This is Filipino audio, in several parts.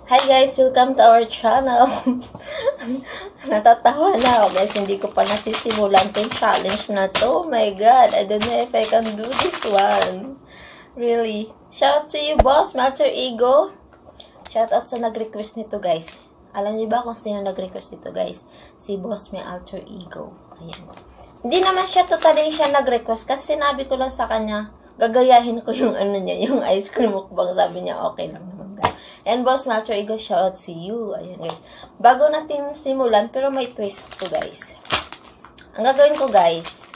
Hi guys! Welcome to our channel. Natatawa na ako guys. Hindi ko pa nasisimulan tong challenge na to. Oh my God! I don't know if I can do this one. Really. Shout out to you, boss. Alter Ego. Shout out sa nag-request nito guys. Alam niyo ba kung sino nag-request nito guys? Si boss may Alter Ego. Ayan. Hindi naman siya totally siya nag-request kasi sinabi ko lang sa kanya, gagayahin ko yung ano niya, yung ice cream mukbang. Sabi niya, okay lang naman guys. And boss, my Alter Ego, shout out to you. Ayan guys. Bago natin simulan, pero may twist to guys. Ang gagawin ko guys,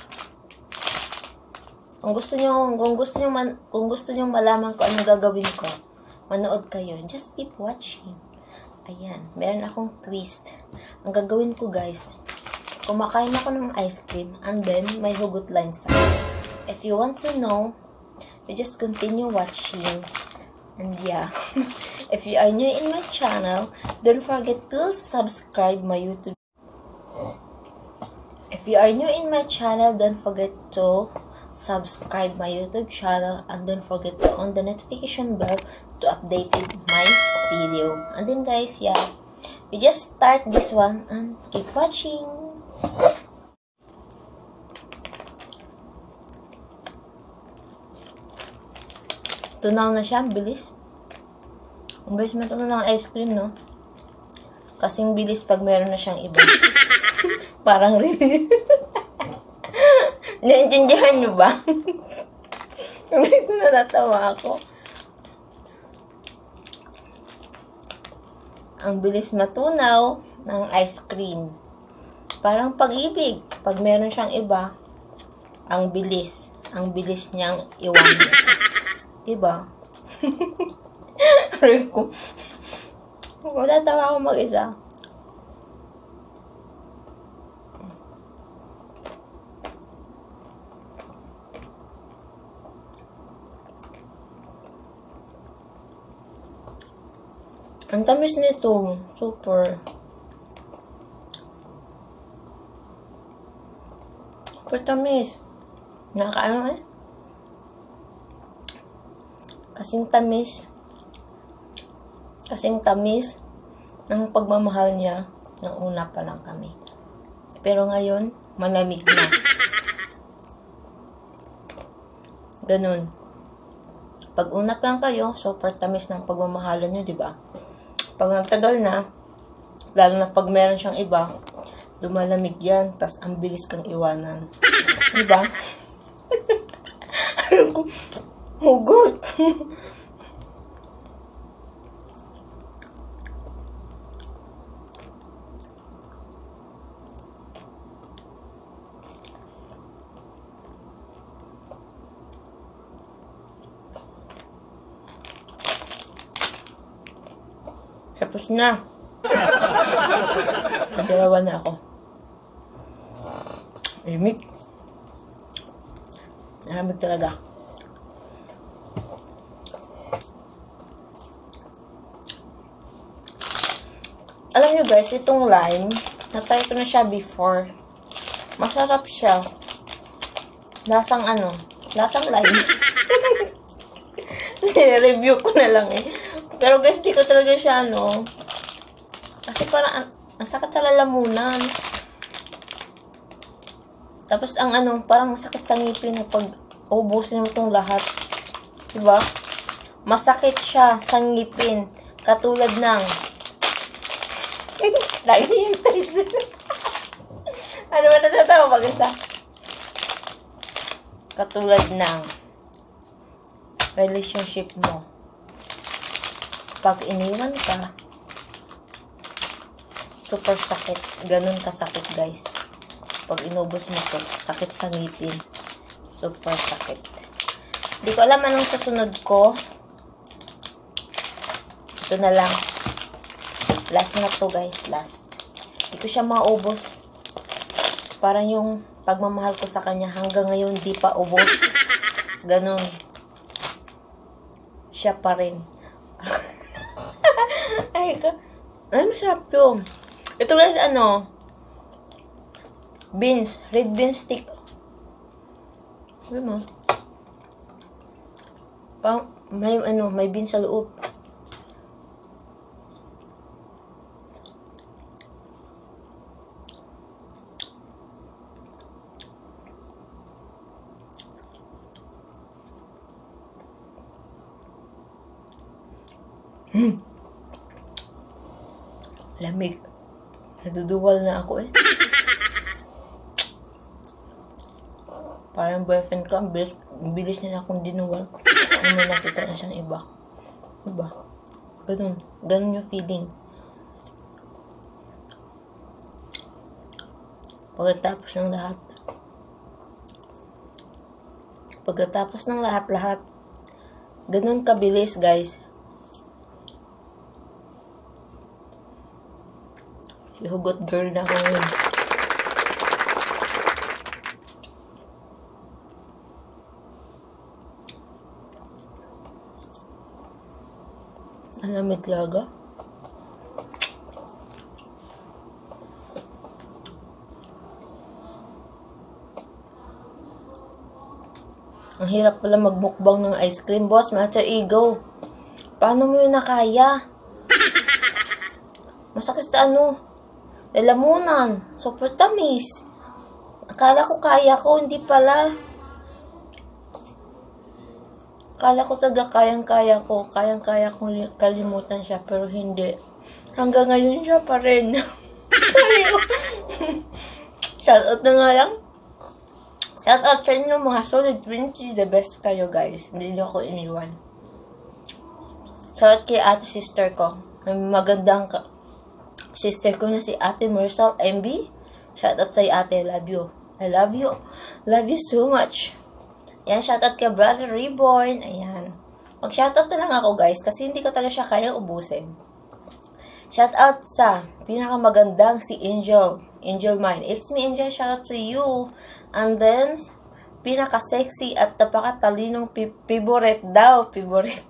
kung gusto niyo malaman ko anong gagawin ko, manood kayo. Just keep watching. Ayan, meron akong twist. Ang gagawin ko guys, kumakain ako ng ice cream and then may hugot lines sa. If you want to know, you just continue watching. And yeah, if you are new in my channel, don't forget to subscribe my YouTube. If you are new in my channel, don't forget to subscribe my YouTube channel and don't forget to on the notification bell to update my video. And then guys, yeah, we just start this one and keep watching. Tunaw na siya, ang bilis. Ang bilis matunaw ng ice cream, no? Kasing bilis pag meron na siyang iba. Parang rin. Naintindihan niyo ba? Ito natatawa ako. Ang bilis matunaw ng ice cream. Parang pag-ibig. Pag meron siyang iba, ang bilis. Ang bilis niyang iwanan. Diba? Rico. Natatawa ako mag-isa. Ang tamis nito. Super. Super tamis. Nakakaano eh? Kasing tamis ng pagmamahal niya nang una pa lang kami. Pero ngayon, malamig na. Ganun. Pag una pa lang kayo, super tamis ng pagmamahalan niyo, di ba? Pag nagtagal na, lalo na pag meron siyang iba, lumalamig yan, tas ang bilis kang iwanan. Di ba? Oh God! Tapos na. Nadalawa na ako. Limig. Nalamig talaga. Alam nyo guys, itong lime, natry ko na siya before. Masarap siya. Lasang ano? Lasang lime. Review ko na lang eh. Pero guys, di ko talaga siya ano. Kasi parang ang sakit sa lalamunan. Tapos ang ano, parang masakit sa ngipin pag ubusin mo itong lahat. Diba? Masakit siya sa ngipin. Katulad ng lagi yung taste. Ano ba natatawa mag-isa? Katulad ng relationship mo. Pag iniwan ka, super sakit. Ganun kasakit guys. Pag inubos mo to, sakit sa ngipin. Super sakit. Hindi ko alam anong susunod ko. Ito na lang. Last na to guys, last. Hindi ko siya maubos. Parang yung pagmamahal ko sa kanya hanggang ngayon di pa ubos. Ganun. Siya pa rin. Ay, ano siya to? Ito guys, ano? Beans. Red bean stick. Ano mo? May beans sa loob. Lamig. Naduduwal na ako eh. Parang boyfriend ko, ang bilis niya na akong dinuwal. May nakita na siyang iba. Diba? Ganun. Ganun yung feeling. Pagkatapos ng lahat. Pagkatapos ng lahat-lahat. Ganun kabilis, guys. Hugot girl na ako ngayon. Ang lamig talaga. Ang hirap pala magmukbang ng ice cream, boss. Master Ego. Paano mo yun nakaya? Masakit sa ano? Lalamunan. Super tamis. Akala ko kaya ko, hindi pala. Akala ko taga kayang-kaya ko. Kayang-kaya kong kalimutan siya, pero hindi. Hanggang ngayon siya pa rin. Shoutout na nga lang. Shoutout sa inyo mga solid 20. The best kayo, guys. Hindi niyo ako iniwan. Shoutout kay ate sister ko. May magandang sister ko na si Ate Marisol MB. Shoutout sa ate. Love you. I love you. Love you so much. Ayan, shoutout kay Brother Reborn. Ayan. Mag-shoutout na lang ako, guys, kasi hindi ko talaga siya kayang ubusin. Shoutout sa pinakamagandang si Angel. Angel mine. It's me, Angel. Shoutout to you. And then, pinaka-sexy at napakatalinong favorite daw. Favorite.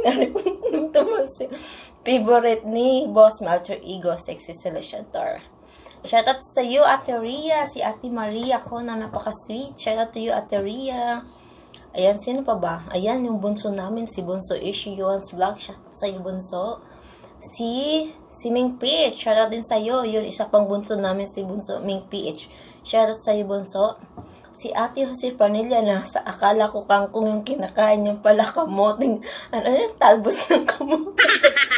Favorite ni Boss Malter Ego, Sexy Solutiontor. Shoutout sa iyo, Ate Rhea. Si Ate Maria ko na napaka-sweet. Shoutout to you, Ate Rhea. Ayan, sino pa ba? Ayan, yung bunso namin, si Bunso Ishi Yuan's Vlog. Shoutout sa iyo, Bunso. Si Ming PH. Shoutout din sa iyo. Yun, isa pang bunso namin, si Bunso Ming PH. Shoutout sa iyo, Bunso. Si Ate Jose Panilla na sa akala ko kangkong yung kinakain yung pala kamoting. Ano yun? Talbos ng kamoting.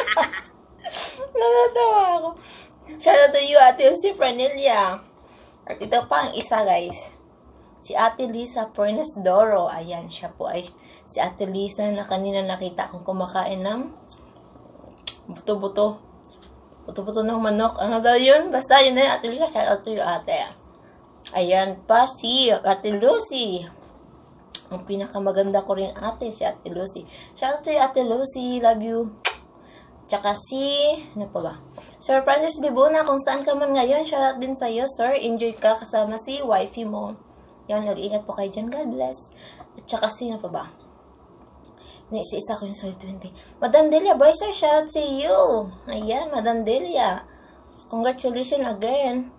Natatawa ako. Shoutout to you, Ate Jose Panilla. At ito pa ang isa, guys. Si Ate Lisa Pernes Doro. Ayan, siya po ay si Ate Lisa na kanina nakita kong kumakain ng buto-buto. Buto-buto ng manok. Ano daw yun? Basta yun na, Ate Lisa. Shoutout to you, ate. Ayan pa si Ate Lucy. Ang pinakamaganda ko rin ate, si Ate Lucy. Shoutout to you, Ate Lucy. Love you. Tsaka si, ano pa ba? Sir Francis Libuna, kung saan ka man ngayon, shoutout din sa'yo, sir. Enjoy ka kasama si wifey mo. Yan, nag-ingat po kayo dyan. God bless. At tsaka si, ano pa ba? Isa ko yung solid 20. Madam Delia, boy, sir, shoutout to you. Ayan, Madam Delia. Congratulations again.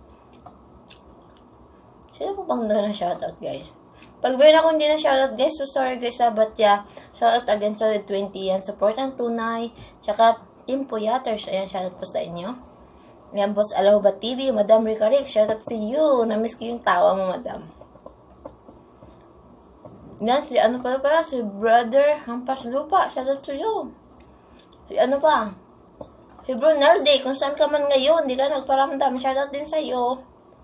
Sino po bang na shoutout, guys? Pag meron ako hindi na shoutout, guys, so sorry, guys, but yeah, shoutout again, solid 20, yan, support ang tunay, tsaka, Team Puyaters, ayan, shoutout po sa inyo. Ayan, Boss Alahuba TV, Madam Ricarik, shoutout sa you, namiss ko yung tawa mo, Madam. Yan, si ano pala, si Brother Hampas Lupa, shoutout to you. Si ano pa? Si Brunalde, kung saan ka man ngayon, hindi ka nagparamdam, shoutout din sa iyo.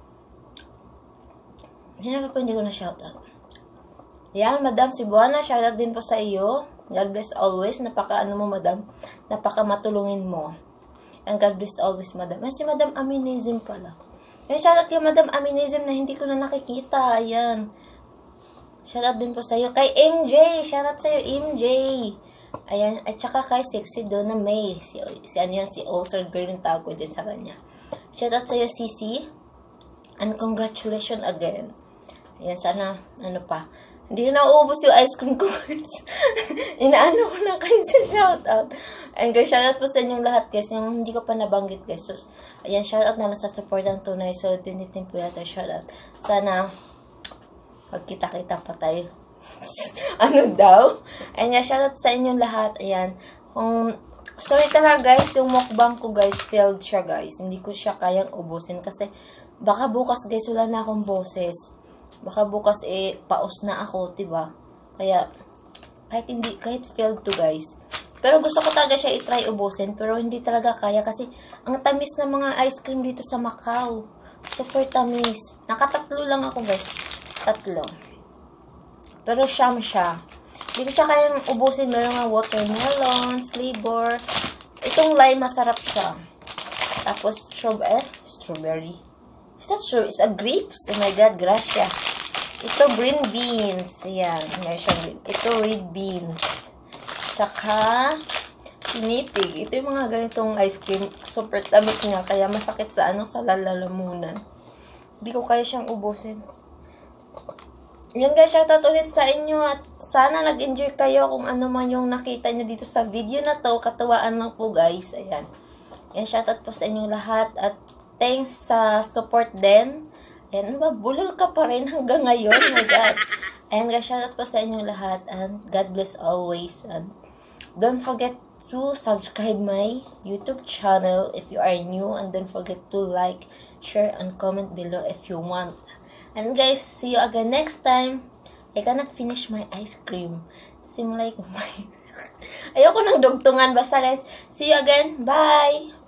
Sino pa hindi ko na shoutout? Yan, Madam Cebuana, shoutout din po sa iyo. God bless always. Napaka-ano mo, Madam. Napaka-matulungin mo. And God bless always, Madam. Yan, si Madam Aminism pala. Yan, shoutout kay Madam Aminism na hindi ko na nakikita. Ayan. Shoutout din po sa iyo. Kay MJ, shoutout sa iyo, MJ. Ayan, at saka kay Sexy Donna May. Si ano yan, si Ulcer Girl yung tawag ko din sa kanya. Shoutout sa iyo, Sisi. And congratulations again. Ayan, sana, ano pa. Hindi na naubos yung ice cream ko. Inaano ko na kayo sa shoutout. And guys, shoutout po sa inyong lahat, guys. Yung hindi ko pa nabanggit, guys. So, ayan, shoutout na lang sa support ng tunay. So, tinitin po yata shoutout. Sana, magkita-kita pa tayo. Ano daw? Ayan, shoutout sa inyong lahat. Ayan. Sorry talaga, guys. Yung mukbang ko, guys, failed siya, guys. Hindi ko siya kayang ubusin. Kasi, baka bukas, guys, wala na akong boses. Baka bukas, paus na ako, diba? Kaya, kahit failed to, guys. Pero gusto ko talaga siya i-try ubusin. Pero hindi talaga kaya kasi ang tamis ng mga ice cream dito sa Macau. Super tamis. Nakatatlo lang ako guys. 3. Pero siyam siya. Hindi ko siya kayang ubusin. Meron nga watermelon, flavor. Itong lime, masarap siya. Tapos strawberry. Is that true? It's a grapes. Oh my God, gracia. Ito, green beans. Ayan, meron siyang green. Ito, red beans. Tsaka, pinipig. Ito yung mga ganitong ice cream. Super tamis nga. Kaya masakit sa sa lalalamunan. Hindi ko kaya siyang ubusin. Yan guys, shoutout ulit sa inyo. At sana nag-enjoy kayo kung ano man yung nakita nyo dito sa video na to. Katuwaan lang po guys. Ayan. Yan, shoutout po sa inyong lahat. At thanks sa support din. Ayan, ano ba? Bulol ka pa rin hanggang ngayon. Oh my God. Ayan guys, shoutout po sa inyong lahat. And God bless always. And don't forget to subscribe my YouTube channel if you are new. And don't forget to like, share, and comment below if you want. And guys, see you again next time. I cannot finish my ice cream. Seem like my... Ayoko nang dugtungan. Basta guys, see you again. Bye!